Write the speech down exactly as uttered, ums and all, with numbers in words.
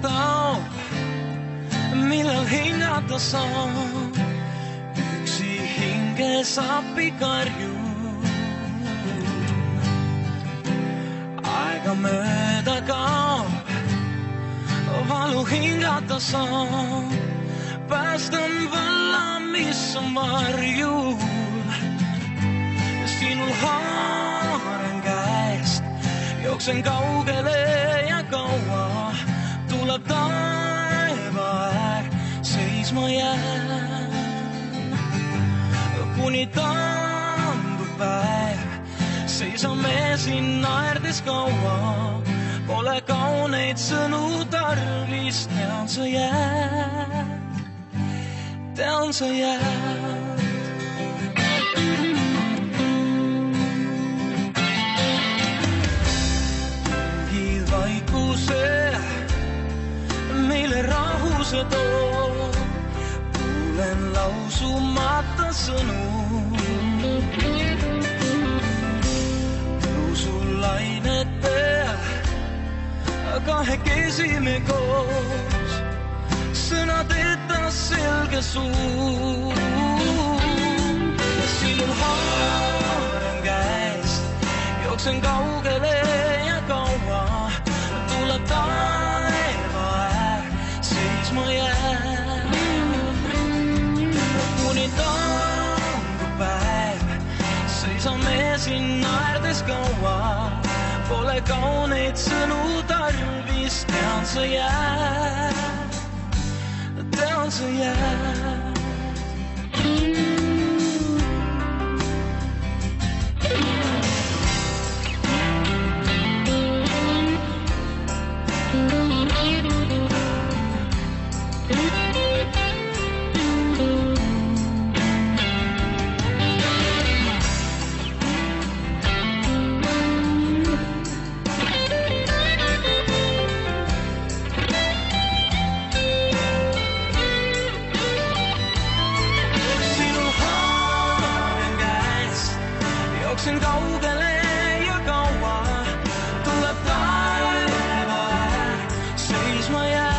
taub, millal hingata saab, üksi hinges appi karju. Aega mööda kaob, valu hingata saab, päästan valla, mis on varjul. Sinul haaren käest, jooksen kaugele ja kaua, tuleb taeva äär, seisma jään. Kuni taandub päev, seisame siin naerdes kaua, pole kauneid sõnu tarvis, tean sa jääd, tean sa jääd. Meile rahuse too, kuulen lausumata sõnu. Luusulainete kahekesi me koos, sõnadeta selge suu. Sinul haaren käest, jooksen kaugele ja kaua, tuleb taeva äär, seisma jään. Kuni taandub päev, seisame siin naerdes kaua, pole kauneid sõnu tarvis, tean sa jääd, tean sa jääd. Jooksen kaugele ja kaua, tuleb taeva äär, seisma jää.